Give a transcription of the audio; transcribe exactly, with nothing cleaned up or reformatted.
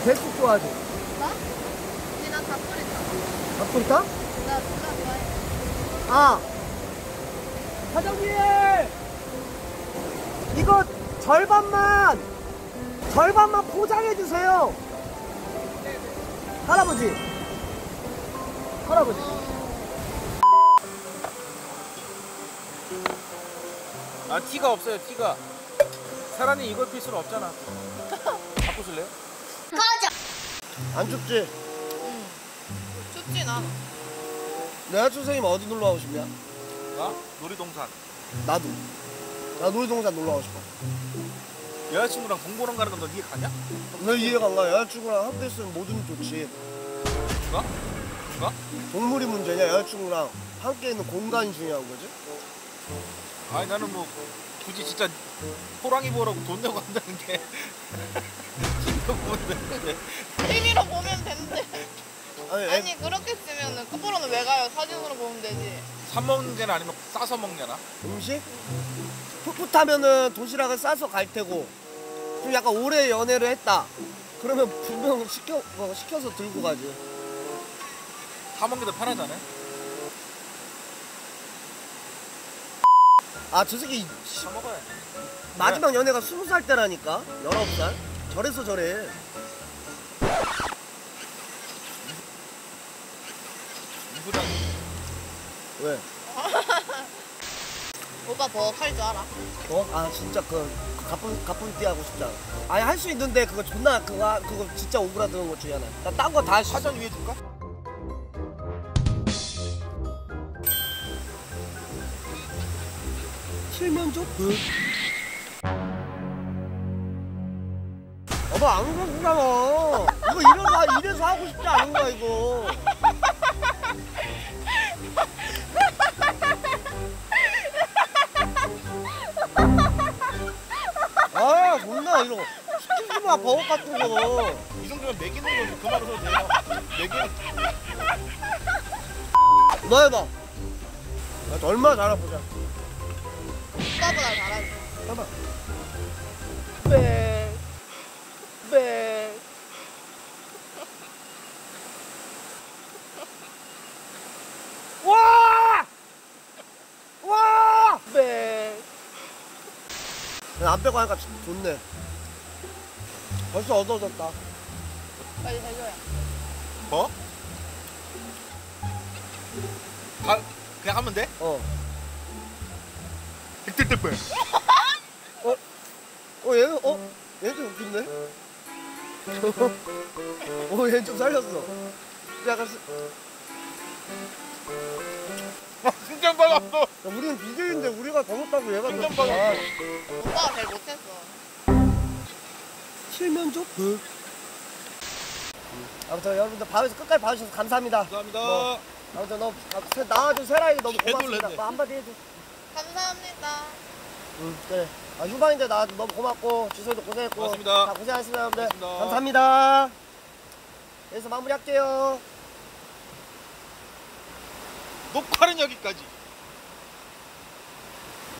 백숙 좋아하지? 나? 근데 난 닭도리탕. 닭도리탕? 나 둘다 좋아해. 아! 사장님! 이거 절반만, 절반만 포장해주세요. 할아버지. 할아버지. 아 티가 없어요 티가. 사람이 이걸 필 수는 없잖아. 바꾸실래요? 꺼져! 안 춥지? 응. 춥진 않아. 내 여자친구 선생님 어디 놀러 가고 싶냐? 나? 놀이동산. 나도. 나 놀이동산 놀러 가고 싶어. 여자친구랑 동물원 가는 건 너 이해 가냐? 왜 이해가 안 가? 여자친구랑 함께 있으면 뭐든 좋지. 누가? 누가? 동물이 문제냐? 여자친구랑 함께 있는 공간이 중요한 거지? 아니 나는 뭐 굳이 진짜 호랑이 보라고 돈 내고 간다는 게 진짜 보면 되는데. 티비로 보면 되는데. 아니, 애, 아니 그렇게 쓰면은 거꾸로는 왜 가요? 사진으로 보면 되지. 사 먹는 게나 아니면 싸서 먹냐나? 음식? 풋풋하면은 도시락을 싸서 갈 테고 좀 약간 오래 연애를 했다 그러면 분명 시켜, 어, 시켜서 들고 가지. 사 먹는 게 더 편하잖아요? 아 저 새끼 사 먹어야 돼. 마지막 연애가 스무 살 때라니까. 열아홉 살. 저래서 저래. 이거랑 왜? 오빠 버벅할 줄 알아? 어? 아 진짜 그, 그 가쁜 가뿐띠 하고 싶지 않아. 아니 할 수 있는데 그거 존나 그거 그거 진짜 오그라드는 것 중에 하나. 나 딴 거 다 할 수 있어. 사전 위에 줄까? 칠면조? 그. 어머 안 그러잖아. 이거 이래서 이래서 하고 싶지 않은 거야 이거. 아 존나 이런 거 시키지 마 버거 같은 거. 이 정도면 먹이는 거지. 그만 해도 돼요. 먹이는. 너 해봐. 나 얼마나 잘해보자. 오빠보다 잘하지. 해봐. 네. 네. 와! 와! 네. 안 빼고 하니까 좋네. 벌써 어두워졌다. 빨리 해줘요. 뭐? 가, 그냥 하면 돼? 어. 득득득. 어? 어, 얘는, 어? 얘는 좀 웃긴데? 어, 얘는 좀 살렸어. 약간, 스... 아, 칭찬 받았어. 야, 우리는 비제이인데 우리가 더 못하고 얘가 더. 칭찬 받았어. 아, 오빠가 제일 못했어. 칠면조? 그. 아무튼 여러분들 봐주셔서 끝까지 봐주셔서 감사합니다. 감사합니다. 뭐, 아무튼 너 나와준 세라이 너무 개 고맙습니다. 놀랬네. 뭐 한마디 해줘. 감사합니다. 응, 그래. 아, 휴방인데 나 너무 고맙고 지소도 고생했고 고맙습니다. 다 고생하셨습니다 여러분들. 고맙습니다. 감사합니다. 여기서 마무리할게요. 녹화는 여기까지.